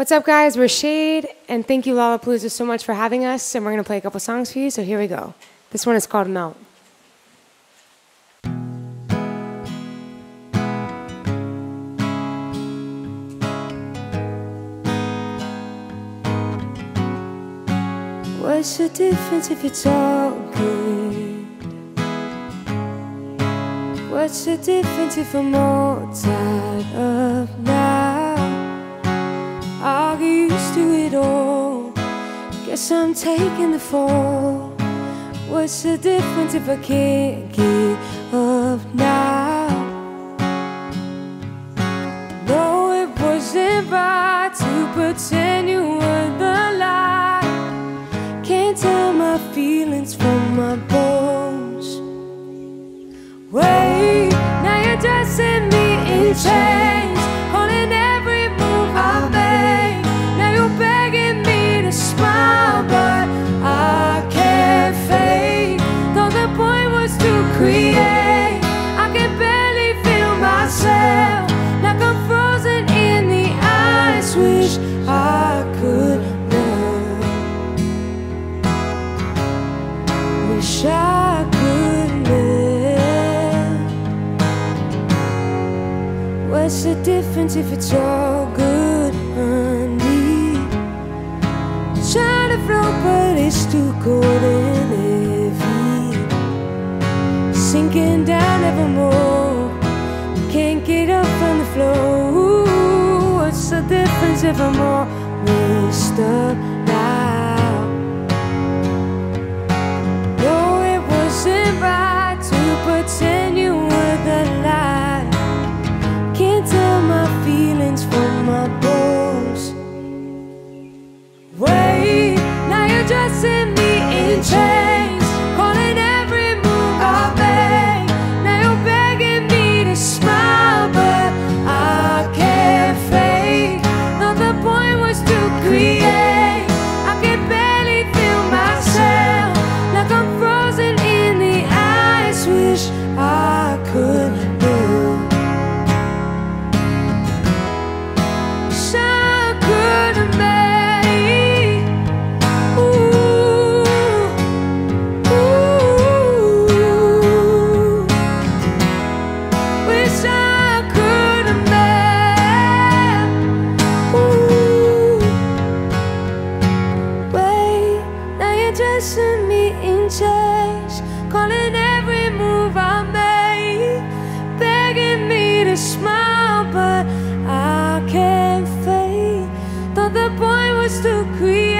What's up, guys? We're Shade, and thank you, Lollapalooza, so much for having us. And we're going to play a couple songs for you, so here we go. This one is called Melt. What's the difference if it's all good? What's the difference if I'm all tied up now? I'll get used to it all. Guess I'm taking the fall. What's the difference if I can't get up now? No, it wasn't right to pretend you were the light. Can't tell my feelings from my bones. Wait, now you're dressing me in chains, calling every move I make. Now you're begging me to smile, but I can't fake. Though the point was to create, I can barely feel myself, like I'm frozen in the ice. Wish I could melt. Wish I could melt. What's the difference if it's all good, honey? Trying to float, but it's too cold and heavy. Sinking down evermore, can't get up from the floor. Ooh, what's the difference if I'm all messed up now? No, it wasn't right to pretend you were the light. Can't tell my feelings from my bones. Wait, now you're dressing me in chains, calling every move I make. Now you're begging me to smile, but I can't fake. Though the point was to create, I can barely feel myself, like I'm frozen in the ice. Wish I could move. Wish I could make. Ooh, ooh. Wish I could make. Ooh. Wait, now you're dressing me in chains, calling every move I make, begging me to smile, but I can't fake. Thought the point was to create.